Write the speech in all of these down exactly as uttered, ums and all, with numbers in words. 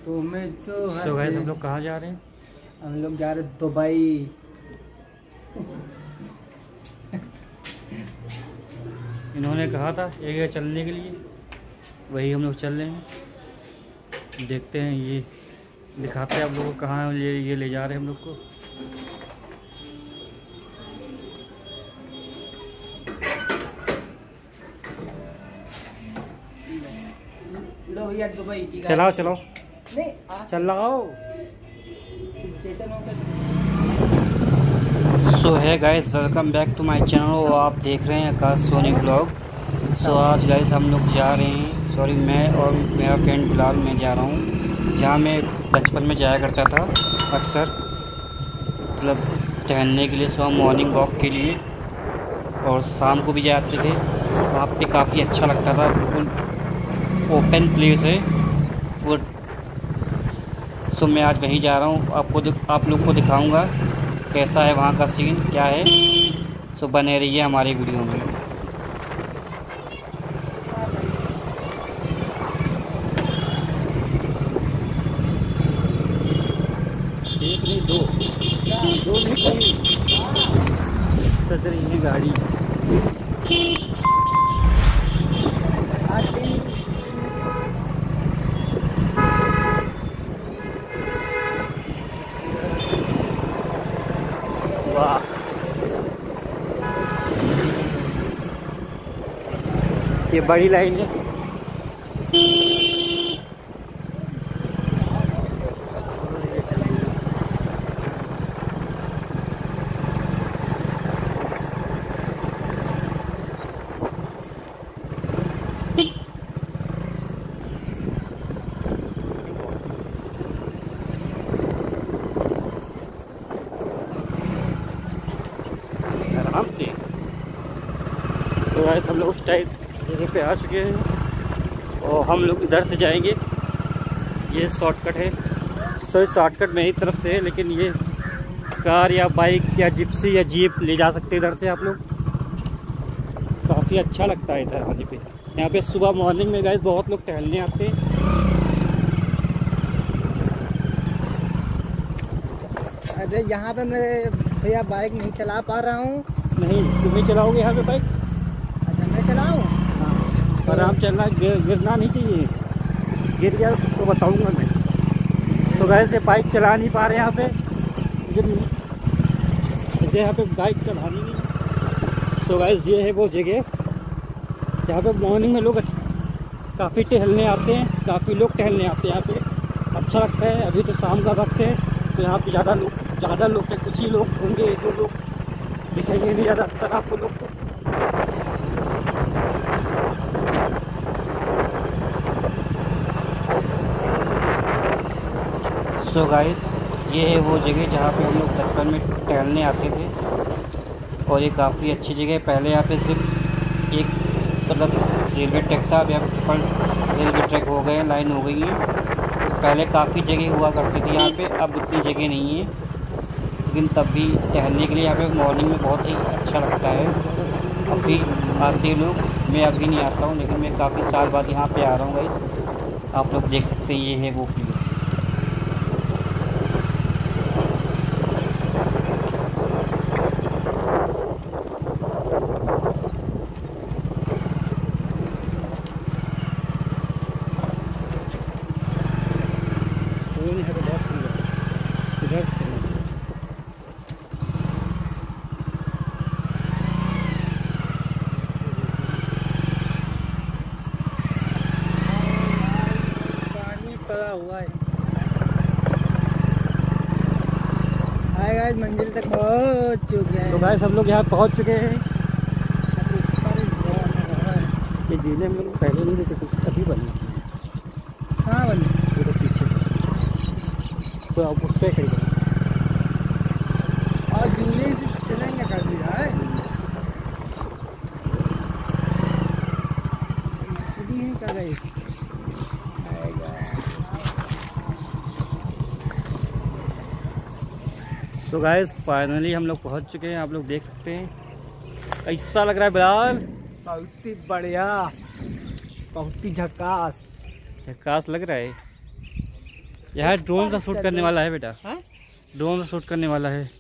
तुम्हें जो तो गाइस हम लोग कहाँ जा रहे हैं? हम लोग जा रहे दुबई। इन्होंने कहा था एक जगह चलने के लिए, वही हम लोग चल रहे हैं। देखते हैं, ये दिखाते हैं आप लोगों को कहाँ ये ये ले जा रहे हैं हम लोग को। लो भैया दुबई की चलाओ चलाओ नहीं चल लगाओ। So hey guys, welcome back to my channel. और आप देख रहे हैं आकाश सोनी ब्लॉग। सो आज गाइस हम लोग जा रहे हैं, सॉरी मैं और मेरा फ्रेंड बिलाल, मैं जा रहा हूँ जहाँ मैं बचपन में जाया करता था अक्सर, मतलब टहलने के लिए, सुबह मॉर्निंग वॉक के लिए, और शाम को भी जाते थे। वहाँ पे काफ़ी अच्छा लगता था, बिल्कुल ओपन प्लेस है वो। सो मैं आज वहीं जा रहा हूँ, आपको आप लोग को दिखाऊंगा कैसा है वहाँ का सीन, क्या है। सो बने रहिए हमारी वीडियो में। एक नहीं दो दो नहीं सज रही है गाड़ी। वाह, ये बड़ी लाइन है। आराम से। तो गाइस हम लोग उस टाइप जगह पे आ चुके हैं और हम लोग इधर से जाएंगे। ये शॉर्टकट है, सो इस शॉर्टकट मेरी तरफ से है, लेकिन ये कार या बाइक या जिप्सी या जीप ले जा सकते हैं इधर से आप लोग। काफ़ी अच्छा लगता है इधर आने पे। यहाँ पे सुबह मॉर्निंग में गाइस बहुत लोग टहलने आते हैं। अरे यहाँ पे मैं भैया बाइक नहीं चला पा रहा हूँ। नहीं, तुम ही चलाओगे यहाँ पे बाइक? अच्छा मैं चलाऊँ? हाँ, आराम चलना, गिर, गिरना नहीं चाहिए। गिर गया तो बताऊंगा मैं। तो गाइस ये बाइक चला नहीं पा रहे यहाँ पे, मुझे यहाँ पे बाइक चलानी नहीं। सो गाइस ये है वो जगह जहाँ पे मॉर्निंग में लोग काफ़ी टहलने आते हैं, काफ़ी लोग टहलने आते हैं यहाँ पे। अच्छा लगता है। अभी तो शाम का वक्त है, तो यहाँ पे ज़्यादा लोग ज़्यादा लोग क्या, कुछ ही लोग होंगे, जो लोग दिखाएंगे नहीं ज़्यादातर आपको लोग को। सो गाइस ये है वो जगह जहाँ पे हम लोग बचपन में टहलने आते थे, और ये काफ़ी अच्छी जगह है। पहले यहाँ पे सिर्फ एक मतलब रेलवे ट्रैक था, अब यहाँ पे ट्रिपल रेलवे ट्रैक हो गए, लाइन हो गई है। पहले काफ़ी जगह हुआ करती थी यहाँ पे, अब इतनी जगह नहीं है, लेकिन तब भी टहलने के लिए यहाँ पे मॉर्निंग में बहुत ही अच्छा लगता है। अभी आते लोग, मैं अभी नहीं आता हूँ, लेकिन मैं काफ़ी साल बाद यहाँ पे आ रहा हूँ गाइस। आप लोग देख सकते हैं, ये है वो प्लेस। पड़ा हुआ है। हाय गाइस, मंजिल तक पहुंच चुके हैं। तो गाइस हम लोग यहाँ पहुँच चुके हैं। ये जिले में लोग पहले नहीं देखे थे, अभी बने। हाँ बने, वो तो पीछे, तो आप उस पर खरीदेंगे और जिले चलेंगे कर दिया है। कर रही सो गाइस फाइनली हम लोग पहुंच चुके हैं, आप लोग देख सकते हैं। कैसा लग रहा है बिलाल? बहुत ही बढ़िया, बहुत ही झकास झकास लग रहा है। यहाँ ड्रोन से शूट करने वाला है बेटा। हाँ? ड्रोन से शूट करने वाला है।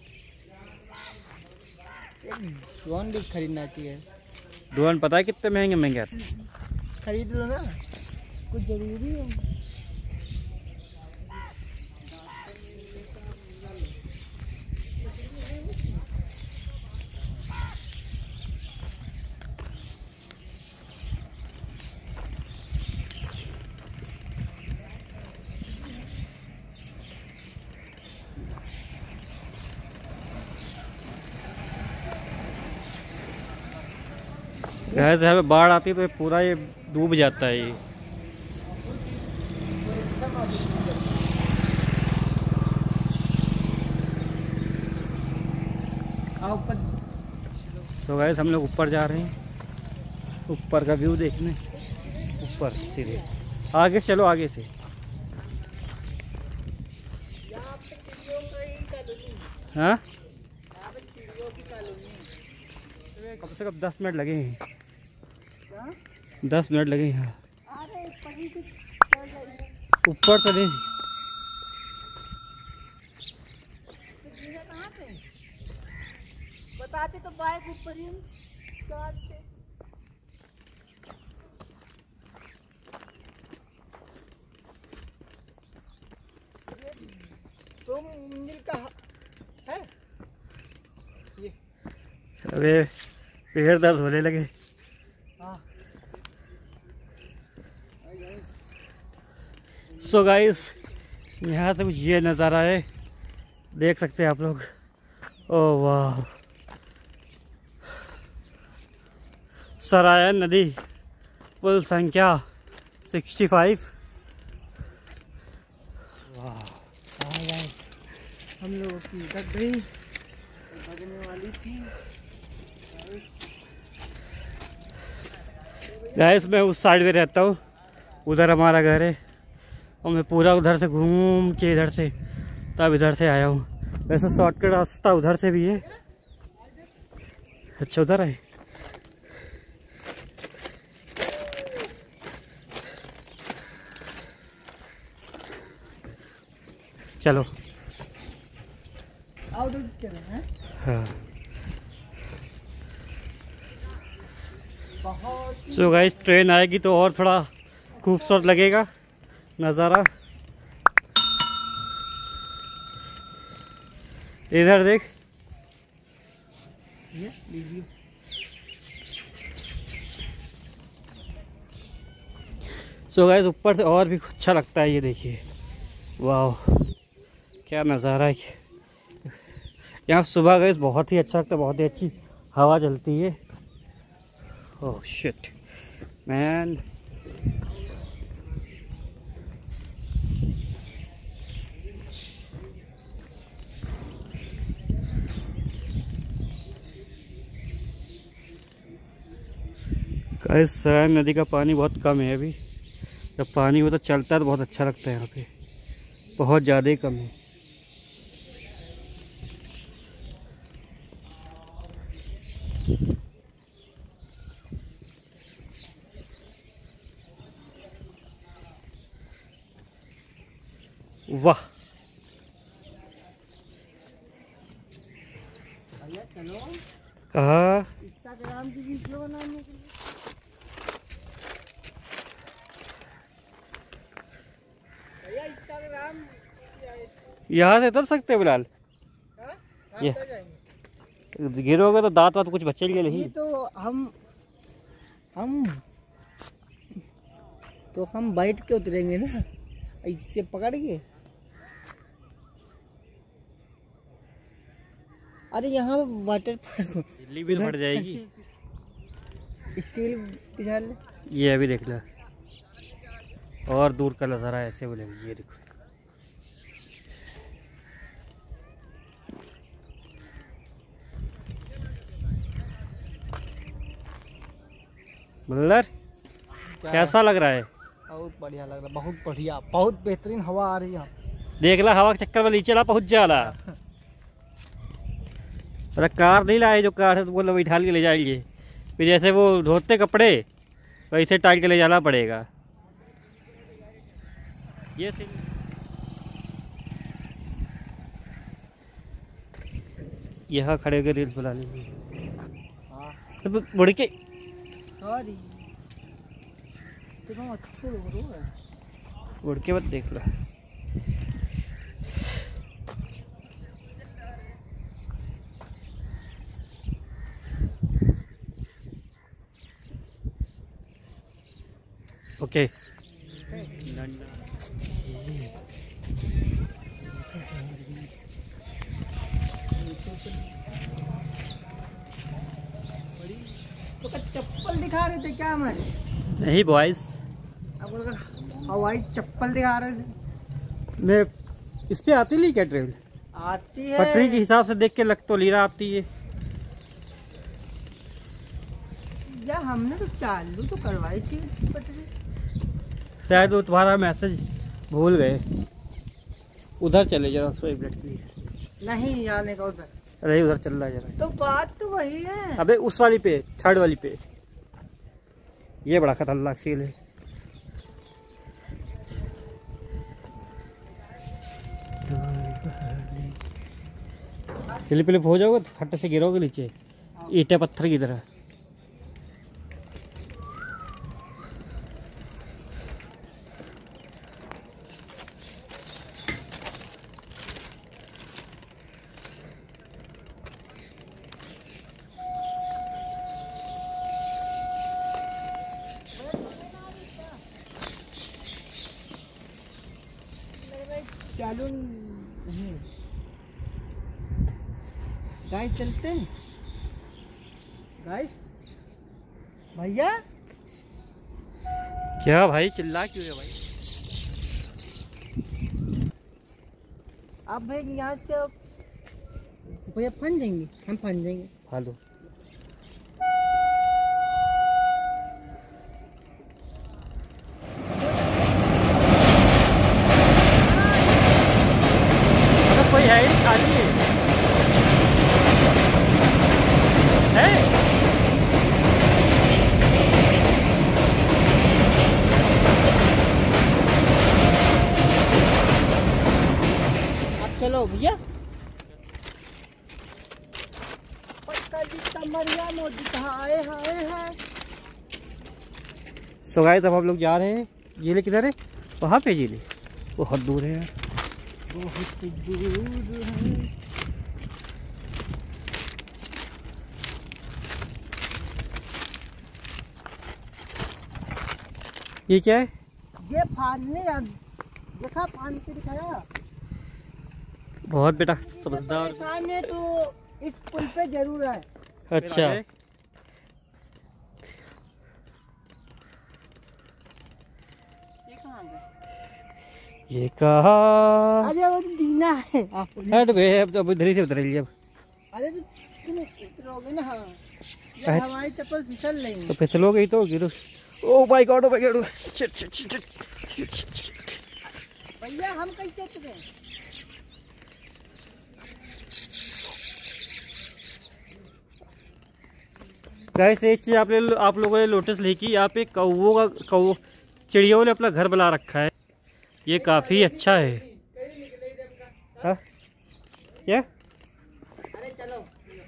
ड्रोन भी खरीदना चाहिए। ड्रोन पता है कितने महंगे महंगे आते हैं। खरीद लो ना, कुछ जरूरी है। गैस यहाँ पे बाढ़ आती है तो ये पूरा ये डूब जाता है ये। सो गैस हम लोग ऊपर जा रहे हैं, ऊपर का व्यू देखने। ऊपर सीधे आगे चलो, आगे से। हाँ कम से कम दस मिनट लगे हैं। दस मिनट लगे हैं ऊपर तो नहीं। बताते तो बाइक ऊपर ही तो मंदिर का है ये। अरे पेड़ दर्द होने लगे। सो गाइस यहाँ से कुछ ये नज़ारा है, देख सकते हैं आप लोग। ओह वाह, सरायन नदी, पुल संख्या पैंसठ। वाह हम लोगों की तक गई लगने वाली थी। गाइस मैं उस साइड में रहता हूँ, उधर हमारा घर है, और मैं पूरा उधर से घूम के इधर से तब इधर से आया हूँ। वैसे शॉर्टकट रास्ता उधर से भी है। अच्छा उधर है। चलो हाँ। सो गाइस ट्रेन आएगी तो और थोड़ा खूबसूरत लगेगा नज़ारा। इधर देख, ये लीजिए। सो गाइस ऊपर से और भी अच्छा लगता है। ये देखिए, वाह क्या नज़ारा है यहाँ सुबह। गाइस बहुत ही अच्छा लगता है, बहुत ही अच्छी हवा चलती है। Oh shit man. Guys Sarayan नदी का पानी बहुत कम है अभी। जब पानी हो तो चलता है तो बहुत अच्छा लगता है। यहाँ पे बहुत ज़्यादा ही कम है। वाह चलो कहा इंस्टाग्राम की वीडियो बनाने के लिए। भैया इंस्टाग्राम यहाँ से उतर सकते हैं बिलाल। ये जाएंगे। गिरोगे तो दांत वात कुछ बचेंगे नहीं। ये तो हम हम तो हम बैठ के उतरेंगे ना, इससे पकड़ के। अरे यहाँ वाटर पार्क दिल्ली भी तो फट जाएगी। स्टील पिछाड़ ले। ये अभी देख ला, और दूर का नज़ारा ऐसे बोलेंगे। ये देखो मल्लर कैसा लग रहा है? बहुत बढ़िया लग रहा है, बहुत बढ़िया, बहुत बेहतरीन हवा आ रही है। देख ला हवा के चक्कर में नीचे ला पहुंच जाला। अरे कार नहीं लाए, जो कार है तो बोलो बैठा के ले जाएंगे। फिर जैसे वो धोते कपड़े वैसे टाल के ले जाना पड़ेगा। ये यहाँ खड़े होकर रील्स बना लेंगे। हाँ तो मुड़ के सॉरी तो अच्छे लग रहे हो। मुड़ के मत देख लो। ओके तो क्या चप्पल दिखा रहे थे क्या हमारे? नहीं बॉयज, अब हवाई चप्पल दिखा रहे थे। मैं इस पे आती नहीं क्या ट्रेन? आती है पटरी के हिसाब से देख के लग तो लीरा आती है। या हमने तो चालू तो करवाई थी पटरी। शायद वो तुम्हारा मैसेज भूल गए। उधर चले जरा सौ एक मिनट के लिए। नहीं आने का उधर। अरे उधर चल रहा है जरा। तो बात तो वही है। अबे उस वाली पे, थर्ड वाली पे। ये बड़ा खतरनाक सील है। स्लिप हो जाओगे तो खट्टे से गिरोगे नीचे, ईंटे पत्थर की तरह। चालू गाइस चलते हैं गाइस। भैया क्या भाई चिल्ला क्यों है भाई? आप भाई यहाँ से भैया फन जाएंगे, हम फन जाएंगे। हेलो कोई है ही खाली है, है? आप चलो भैया। पक्का जी कमरिया मोदी कहाँ आए हाय है। सो गाइस अब हम लोग जा रहे हैं। जिले किधर है? वहाँ पे जिले बहुत दूर है यार, बहुत दूर है। ये क्या है? ये फानने देखा, फान के दिखाया। बहुत बेटा समझदार। सामने तो इस पुल पे जरूर है। अच्छा ये कहाँ गए? ये कहा? अरे वो तो जीना है। हट बे, अब तो इधर ही से उतर अब। अरे तो तुम उतरोगे ना। हाँ ये हमारी चप्पल फिसल लेंगे तो फिसलोगे ही तो गिरो। Oh my god, oh my god, shit shit shit. भैया हम कैसे उतरे? गाइस एक चीज आपने आप लोगों ने नोटिस नहीं की, यहाँ पे कौवों का कौ चिड़ियों ने अपना घर बना रखा है। ये काफी अच्छा है। हाँ? क्या? अरे चलो,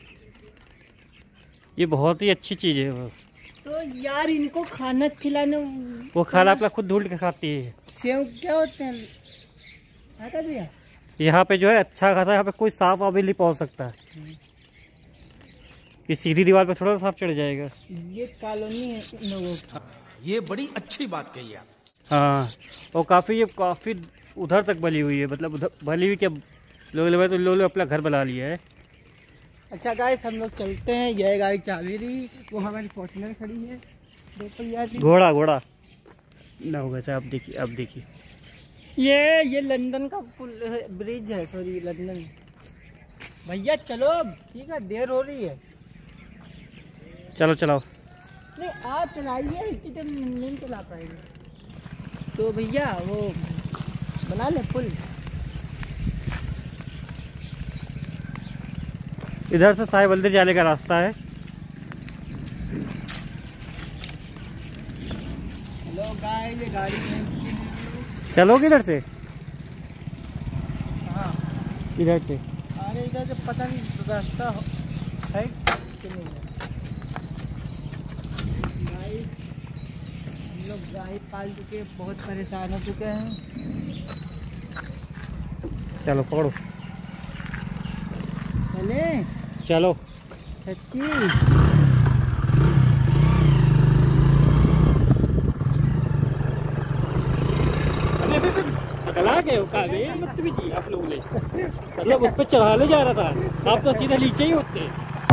ये बहुत ही अच्छी चीज है। वो तो यार इनको खाना खिलाने वो खाना अपना खुद ढूंढ के खाती है। सेव क्या होते हैं? आता भैया यहाँ पे जो है अच्छा खासा, यहाँ पे कोई सांप अभी नहीं पहुँच सकता। ये सीधी दीवार पे थोड़ा सांप चढ़ जाएगा। ये कॉलोनी है इन लोगों की। ये बड़ी अच्छी बात कही आप। हाँ, और काफी ये काफी उधर तक बली हुई है, मतलब उधर बली हुई क्या, लोग लोग तो लोग अपना घर बना लिया है। अच्छा गाइस हम लोग चलते हैं। यह गाड़ी चाबी रही, वो हमारी फॉर्च्यूनर खड़ी है दो पहिया की। घोड़ा घोड़ा ना होगा सर। अब देखिए, अब देखिए ये ये लंदन का पुल ब्रिज है, सॉरी लंदन। भैया चलो ठीक है, देर हो रही है। चलो चलाओ। नहीं आप चलाइए, इतनी देर नहीं चला पाएंगे। तो भैया वो बना ले पुल। इधर से साईं मंदिर जाने का रास्ता है। हेलो गाइस, ये गाड़ी चलो किधर से? हाँ इधर से। हमारे इधर से पता नहीं रास्ता है कि नहीं है। गाय हम लोग गाय पाल चुके, बहुत परेशान हो चुके हैं। चलो पकड़ो, चले चलो। सच्ची अगला गए हो का गए मत भी जी आप लोग ले, मतलब उस पर चढ़ा ले जा रहा था, आप तो सीधा नीचे ही होते।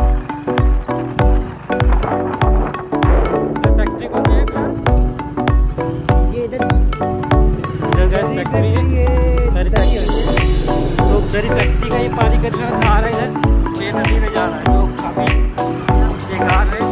फैक्ट्री को देख ये इधर इधर गैस फैक्ट्री है, तो गरी फैक्ट्री का ये पानी कितना आ रहा है इधर, ये नदी में जा रहा है, जो काफी बेकार है।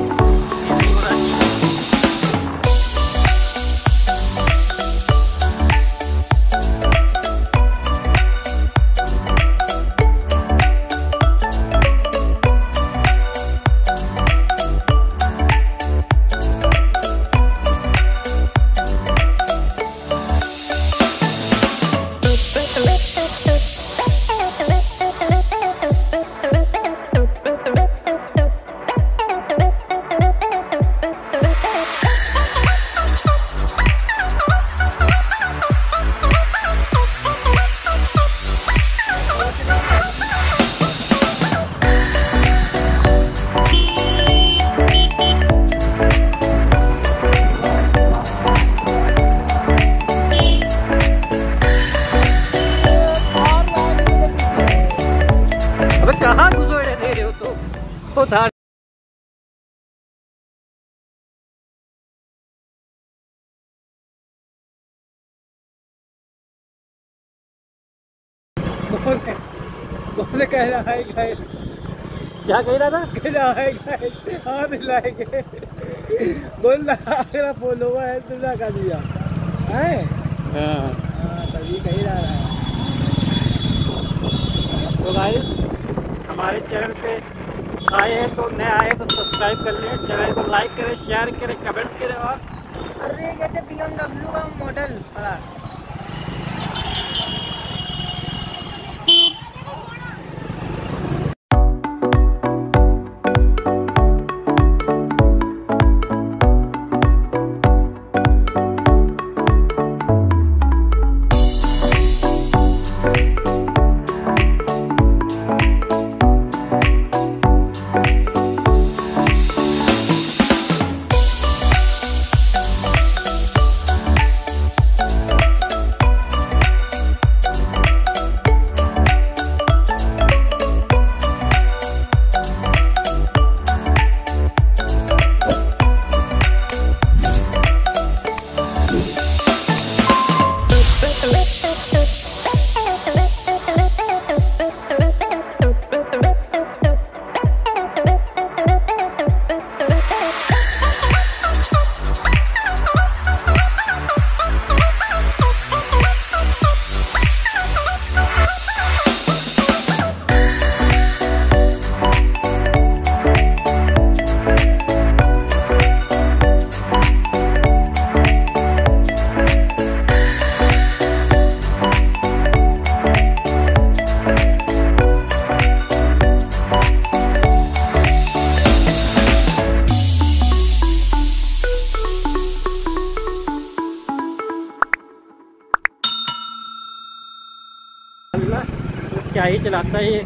कहाँ घुसोड़े दे रहे हो तो उधार। बोले कह रहा है गाय, क्या कह रहा था? कह रहा है गाय हाथ हिलाएंगे, बोल रहा मेरा फॉलोवर है तुमने कर दिया है। हाँ तभी कह रहा है। तो गाइस हमारे चैनल पे आए हैं तो नए आए तो सब्सक्राइब कर लें, चैनल को लाइक करें, शेयर करें, कमेंट्स करें। और अरे ये तो बी एम डब्ल्यू का मॉडल पड़ा। क्या ही चलाता है ये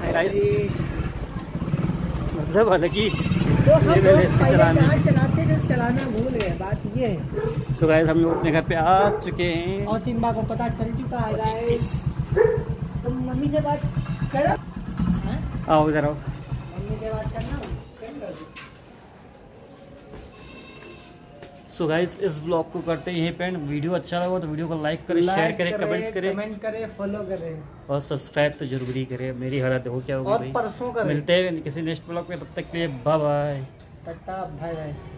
मतलब अलग ही चलाने चलाते जो चलाना भूल गए, बात ये है। सो गाइस हम लोग अपने घर पे आ चुके हैं और सिम्बा को पता चल चुका है गाइस। तुम मम्मी से बात करो, आओ इधर आओ। मम्मी से बात करना। सो गाइस इस ब्लॉग को करते हैं यहीं पे एंड। वीडियो अच्छा लगा तो वीडियो को लाइक करें, शेयर करें, कमेंट्स करें, कमेंट करें, फॉलो करें और सब्सक्राइब तो जरूरी करें। मेरी हालत हो क्या होगी और भाई। परसों करें। मिलते हैं किसी नेक्स्ट ब्लॉग में, तब तक के लिए bye bye. Tata bye bye.